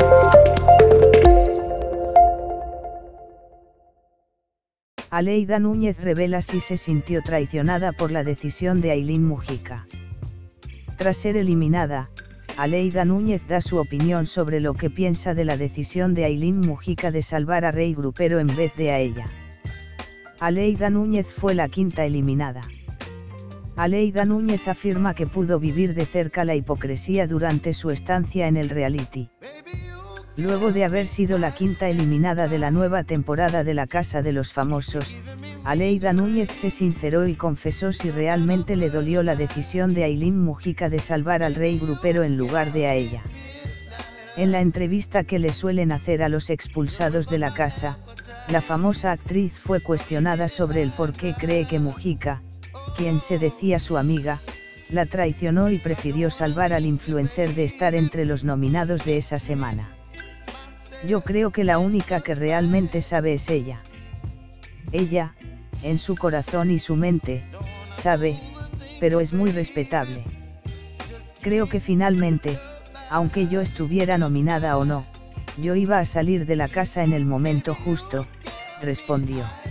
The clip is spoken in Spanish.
Aleida Núñez revela si se sintió traicionada por la decisión de Ailín Mujica. Tras ser eliminada, Aleida Núñez da su opinión sobre lo que piensa de la decisión de Ailín Mujica de salvar a Rey Grupero en vez de a ella. Aleida Núñez fue la quinta eliminada. Aleida Núñez afirma que pudo vivir de cerca la hipocresía durante su estancia en el reality. Luego de haber sido la quinta eliminada de la nueva temporada de La Casa de los Famosos, Aleida Núñez se sinceró y confesó si realmente le dolió la decisión de Ailín Mujica de salvar al Rey Grupero en lugar de a ella. En la entrevista que le suelen hacer a los expulsados de la casa, la famosa actriz fue cuestionada sobre el por qué cree que Mujica, quien se decía su amiga, la traicionó y prefirió salvar al influencer de estar entre los nominados de esa semana. Yo creo que la única que realmente sabe es ella. Ella, en su corazón y su mente, sabe, pero es muy respetable. Creo que finalmente, aunque yo estuviera nominada o no, yo iba a salir de la casa en el momento justo, respondió.